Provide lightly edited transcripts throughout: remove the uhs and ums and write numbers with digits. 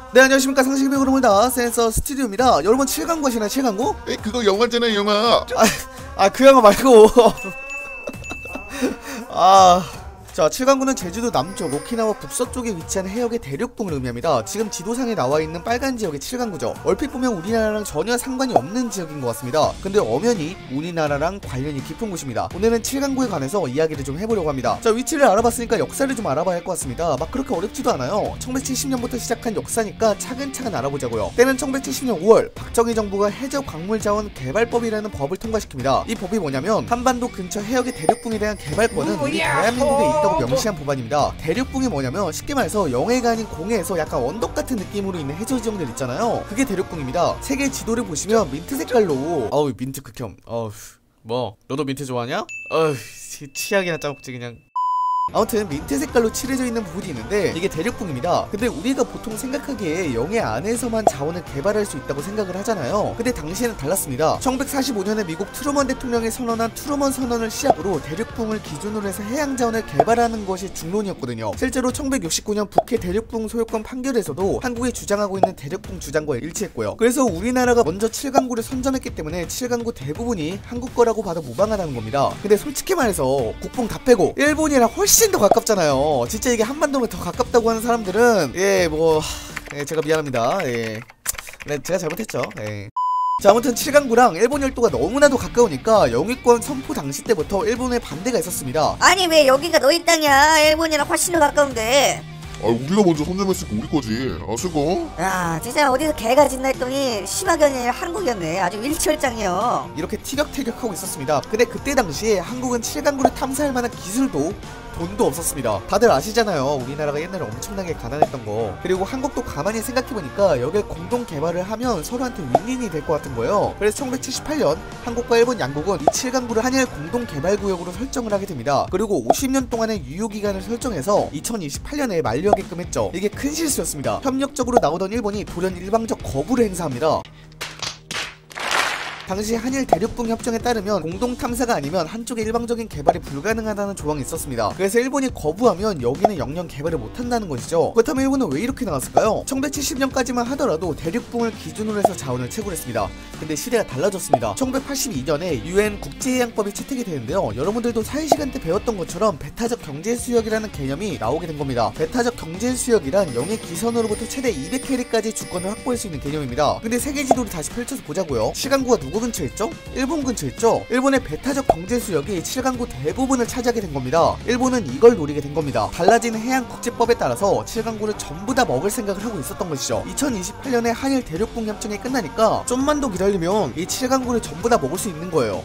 네, 안녕하십니까. 상식의 흐름을 다 센서 스튜디오입니다. 여러분 7강구 아시나요? 7강구? 에이, 그거 영화잖아요, 영화. 그 영화 말고 자, 7강구는 제주도 남쪽, 오키나와 북서쪽에 위치한 해역의 대륙붕을 의미합니다. 지금 지도상에 나와있는 빨간 지역이 7강구죠. 얼핏 보면 우리나라랑 전혀 상관이 없는 지역인 것 같습니다. 근데 엄연히 우리나라랑 관련이 깊은 곳입니다. 오늘은 7강구에 관해서 이야기를 좀 해보려고 합니다. 자, 위치를 알아봤으니까 역사를 좀 알아봐야 할 것 같습니다. 막 그렇게 어렵지도 않아요. 1170년부터 시작한 역사니까 차근차근 알아보자고요. 때는 1170년 5월 박정희 정부가 해적광물자원 개발법이라는 법을 통과시킵니다. 이 법이 뭐냐면 한반도 근처 해역의 대륙붕에 대한 개발권은 우리 대한민국에 있다고 명시한 법안입니다. 대륙붕이 뭐냐면 쉽게 말해서 영해가 아닌 공해에서 약간 언덕 같은 느낌으로 있는 해저 지형들 있잖아요. 그게 대륙붕입니다. 세계 지도를 보시면 민트 색깔로 민트 극혐. 뭐 너도 민트 좋아하냐? 치약이나 짜먹지 그냥. 아무튼 민트 색깔로 칠해져 있는 부분이 있는데 이게 대륙붕입니다. 근데 우리가 보통 생각하기에 영해 안에서만 자원을 개발할 수 있다고 생각을 하잖아요. 근데 당시에는 달랐습니다. 1945년에 미국 트루먼 대통령이 선언한 트루먼 선언을 시작으로 대륙붕을 기준으로 해서 해양 자원을 개발하는 것이 중론이었거든요. 실제로 1969년 북해 대륙붕 소유권 판결에서도 한국이 주장하고 있는 대륙붕 주장과 일치했고요. 그래서 우리나라가 먼저 7강구를 선점했기 때문에 7강구 대부분이 한국 거라고 봐도 무방하다는 겁니다. 근데 솔직히 말해서 국뽕 다 빼고 일본이랑 훨씬 더 가깝잖아요. 진짜 이게 한반도면 더 가깝다고 하는 사람들은 제가 미안합니다. 네, 제가 잘못했죠. 자, 아무튼 7강구랑 일본 열도가 너무나도 가까우니까 영유권 선포 당시 때부터 일본의 반대가 있었습니다. 아니 왜 여기가 너희 땅이야? 일본이랑 훨씬 더 가까운데. 우리가 먼저 선점했으니까 우리 거지. 쓰고. 야, 진짜 어디서 개가 짖나 했더니 심하게 아니라 한국이었네. 아주 일치월장이요. 이렇게 티격태격하고 있었습니다. 근데 그때 당시에 한국은 7강구를 탐사할 만한 기술도 돈도 없었습니다. 다들 아시잖아요. 우리나라가 옛날에 엄청나게 가난했던 거. 그리고 한국도 가만히 생각해보니까 여기에 공동 개발을 하면 서로한테 윈윈이 될 것 같은 거예요. 그래서 1978년 한국과 일본 양국은 이 7강구를 한일 공동 개발 구역으로 설정을 하게 됩니다. 그리고 50년 동안의 유효기간을 설정해서 2028년에 만료하게끔 했죠. 이게 큰 실수였습니다. 협력적으로 나오던 일본이 돌연 일방적 거부를 행사합니다. 당시 한일 대륙붕 협정에 따르면 공동 탐사가 아니면 한쪽의 일방적인 개발이 불가능하다는 조항이 있었습니다. 그래서 일본이 거부하면 여기는 영영 개발을 못한다는 것이죠. 그렇다면 일본은 왜 이렇게 나왔을까요? 1970년까지만 하더라도 대륙붕을 기준으로 해서 자원을 채굴했습니다. 근데 시대가 달라졌습니다. 1982년에 UN 국제해양법이 채택이 되는데요. 여러분들도 사회시간 때 배웠던 것처럼 배타적 경제수역이라는 개념이 나오게 된 겁니다. 배타적 경제수역이란 영해 기선으로부터 최대 200캐리까지 주권을 확보할 수 있는 개념입니다. 근데 세계 지도를 다시 펼쳐서 보자고요. 7강구가 누구 근처에 있죠? 일본 근처에 있죠? 일본의 배타적 경제수역이 7강구 대부분을 차지하게 된 겁니다. 일본은 이걸 노리게 된 겁니다. 달라진 해양국제법에 따라서 7강구를 전부 다 먹을 생각을 하고 있었던 것이죠. 2028년에 한일 대륙붕 협정이 끝나니까 좀만 더 기다리면 이 7강구를 전부 다 먹을 수 있는 거예요.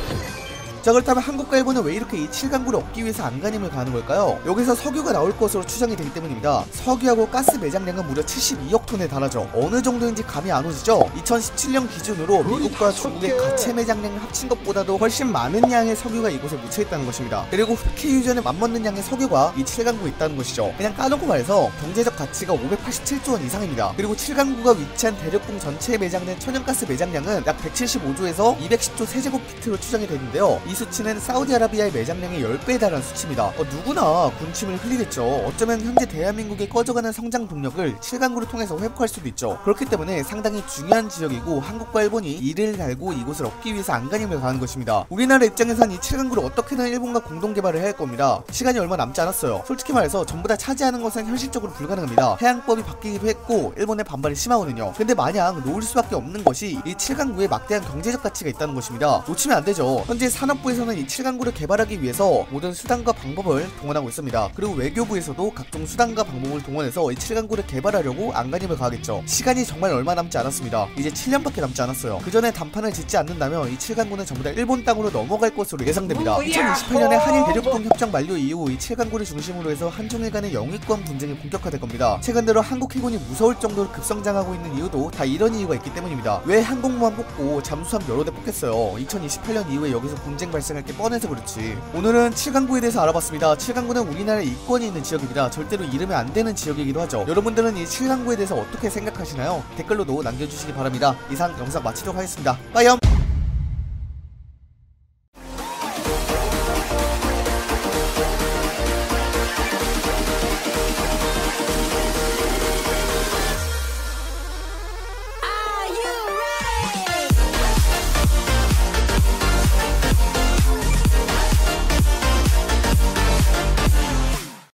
자, 그렇다면 한국과 일본은 왜 이렇게 이 7강구를 얻기 위해서 안간힘을 가는 걸까요? 여기서 석유가 나올 것으로 추정이 되기 때문입니다. 석유하고 가스 매장량은 무려 72억 톤에 달하죠. 어느 정도인지 감이 안 오시죠? 2017년 기준으로 미국과 중국의 가채 매장량을 합친 것보다도 훨씬 많은 양의 석유가 이곳에 묻혀있다는 것입니다. 그리고 흑해 유전에 맞먹는 양의 석유가 이 7강구에 있다는 것이죠. 그냥 까놓고 말해서 경제적 가치가 587조 원 이상입니다. 그리고 7강구가 위치한 대륙붕 전체에 매장된 천연가스 매장량은 약 175조에서 210조 세제곱피트로 추정이 되는데요. 이 수치는 사우디아라비아의 매장량의 10배에 달하는 수치입니다. 누구나 군침을 흘리겠죠. 어쩌면 현재 대한민국의 꺼져가는 성장 동력을 7강구를 통해서 회복할 수도 있죠. 그렇기 때문에 상당히 중요한 지역이고 한국과 일본이 이를 갈고 이곳을 얻기 위해서 안간힘을 가는 것입니다. 우리나라 입장에선 이 7강구를 어떻게든 일본과 공동 개발을 해야 할 겁니다. 시간이 얼마 남지 않았어요. 솔직히 말해서 전부 다 차지하는 것은 현실적으로 불가능합니다. 해양법이 바뀌기도 했고 일본의 반발이 심하거든요. 근데 만약 놓을 수밖에 없는 것이 이 7강구에 막대한 경제적 가치가 있다는 것입니다. 놓치면 안 되죠. 현재 산업부에서는 이 7강구를 개발하기 위해서 모든 수단과 방법을 동원하고 있습니다. 그리고 외교부에서도 각종 수단과 방법을 동원해서 이 7강구를 개발하려고 안간힘을 가하겠죠. 시간이 정말 얼마 남지 않았습니다. 이제 7년밖에 남지 않았어요. 그 전에 단판을 짓지 않는다면 이 7강구는 전부 다 일본 땅으로 넘어갈 것으로 예상됩니다. 2028년에 한일 대륙붕 협정 만료 이후 이 7강구를 중심으로 해서 한중일 간의 영유권 분쟁이 본격화될 겁니다. 최근 들어 한국 해군이 무서울 정도로 급성장하고 있는 이유도 다 이런 이유가 있기 때문입니다. 왜 항공모함 뽑고 잠수함 여러 대 뽑겠어요. 2028년 이후에 여기서 분쟁 발생할 게 뻔해서 그렇지. 오늘은 7강구에 대해서 알아봤습니다. 7강구는 우리나라에 이권이 있는 지역입니다. 절대로 잃으면 안 되는 지역이기도 하죠. 여러분들은 이 7강구에 대해서 어떻게 생각하시나요? 댓글로도 남겨주시기 바랍니다. 이상 영상 마치도록 하겠습니다. 빠이염!